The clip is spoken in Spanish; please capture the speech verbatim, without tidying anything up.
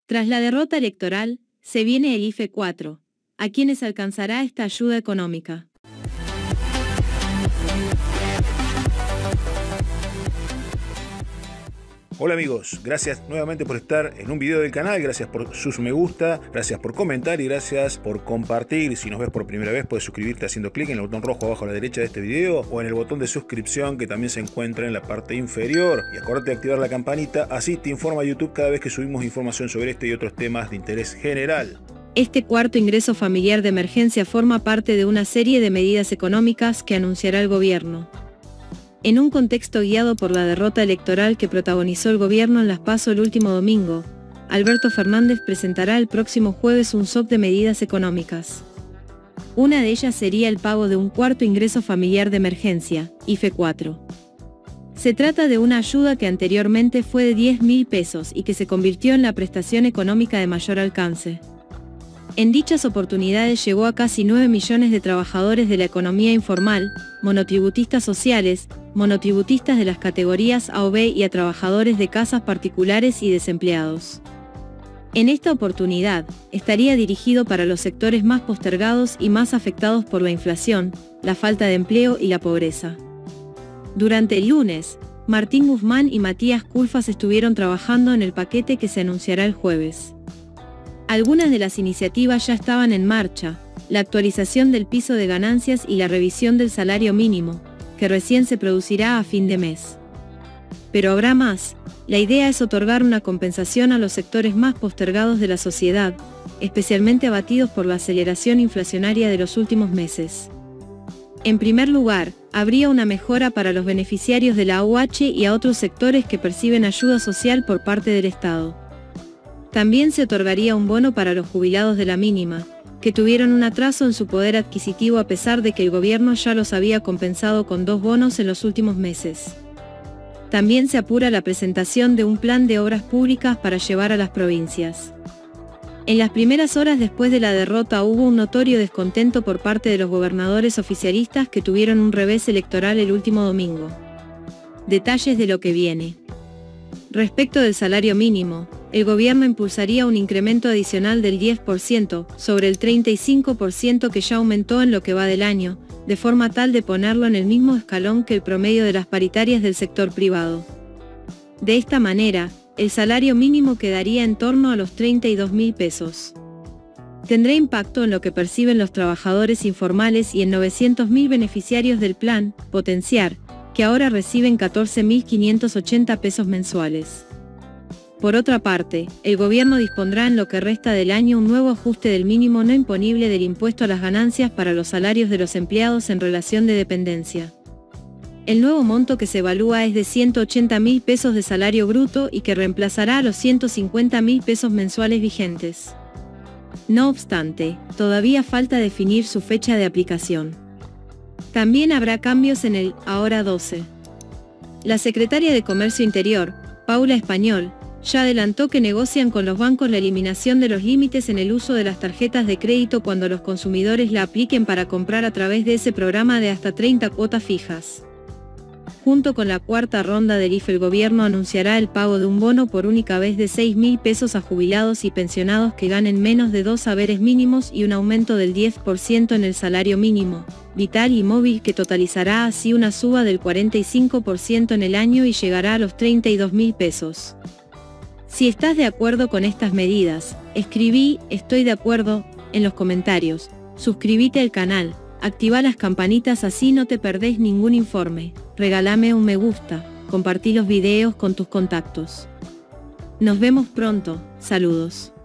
Tras la derrota electoral, se viene el I F E cuatro. ¿A quiénes alcanzará esta ayuda económica? Hola amigos, gracias nuevamente por estar en un video del canal, gracias por sus me gusta, gracias por comentar y gracias por compartir. Si nos ves por primera vez puedes suscribirte haciendo clic en el botón rojo abajo a la derecha de este video o en el botón de suscripción que también se encuentra en la parte inferior. Y acuérdate de activar la campanita, así te informa YouTube cada vez que subimos información sobre este y otros temas de interés general. Este cuarto ingreso familiar de emergencia forma parte de una serie de medidas económicas que anunciará el gobierno. En un contexto guiado por la derrota electoral que protagonizó el gobierno en Las PASO el último domingo, Alberto Fernández presentará el próximo jueves un stock de medidas económicas. Una de ellas sería el pago de un cuarto ingreso familiar de emergencia, I F E cuatro. Se trata de una ayuda que anteriormente fue de diez mil pesos y que se convirtió en la prestación económica de mayor alcance. En dichas oportunidades llegó a casi nueve millones de trabajadores de la economía informal, monotributistas sociales, monotributistas de las categorías A o B y a trabajadores de casas particulares y desempleados. En esta oportunidad, estaría dirigido para los sectores más postergados y más afectados por la inflación, la falta de empleo y la pobreza. Durante el lunes, Martín Guzmán y Matías Culfas estuvieron trabajando en el paquete que se anunciará el jueves. Algunas de las iniciativas ya estaban en marcha, la actualización del piso de ganancias y la revisión del salario mínimo, que recién se producirá a fin de mes. Pero habrá más. La idea es otorgar una compensación a los sectores más postergados de la sociedad, especialmente abatidos por la aceleración inflacionaria de los últimos meses. En primer lugar, habría una mejora para los beneficiarios de la A U H y a otros sectores que perciben ayuda social por parte del Estado. También se otorgaría un bono para los jubilados de la mínima, que tuvieron un atraso en su poder adquisitivo a pesar de que el gobierno ya los había compensado con dos bonos en los últimos meses. También se apura la presentación de un plan de obras públicas para llevar a las provincias. En las primeras horas después de la derrota hubo un notorio descontento por parte de los gobernadores oficialistas que tuvieron un revés electoral el último domingo. Detalles de lo que viene. Respecto del salario mínimo, el gobierno impulsaría un incremento adicional del diez por ciento, sobre el treinta y cinco por ciento que ya aumentó en lo que va del año, de forma tal de ponerlo en el mismo escalón que el promedio de las paritarias del sector privado. De esta manera, el salario mínimo quedaría en torno a los treinta y dos mil pesos. Tendrá impacto en lo que perciben los trabajadores informales y en novecientos mil beneficiarios del plan Potenciar, que ahora reciben catorce mil quinientos ochenta pesos mensuales. Por otra parte, el gobierno dispondrá en lo que resta del año un nuevo ajuste del mínimo no imponible del impuesto a las ganancias para los salarios de los empleados en relación de dependencia. El nuevo monto que se evalúa es de ciento ochenta mil pesos de salario bruto y que reemplazará a los ciento cincuenta mil pesos mensuales vigentes. No obstante, todavía falta definir su fecha de aplicación. También habrá cambios en el Ahora doce. La secretaria de Comercio Interior, Paula Español, ya adelantó que negocian con los bancos la eliminación de los límites en el uso de las tarjetas de crédito cuando los consumidores la apliquen para comprar a través de ese programa de hasta treinta cuotas fijas. Junto con la cuarta ronda del I F E, el gobierno anunciará el pago de un bono por única vez de seis mil pesos a jubilados y pensionados que ganen menos de dos haberes mínimos y un aumento del diez por ciento en el salario mínimo, vital y móvil que totalizará así una suba del cuarenta y cinco por ciento en el año y llegará a los treinta y dos mil pesos. Si estás de acuerdo con estas medidas, escribí "estoy de acuerdo" en los comentarios, suscríbete al canal, activa las campanitas así no te perdés ningún informe, regálame un me gusta, compartí los videos con tus contactos. Nos vemos pronto, saludos.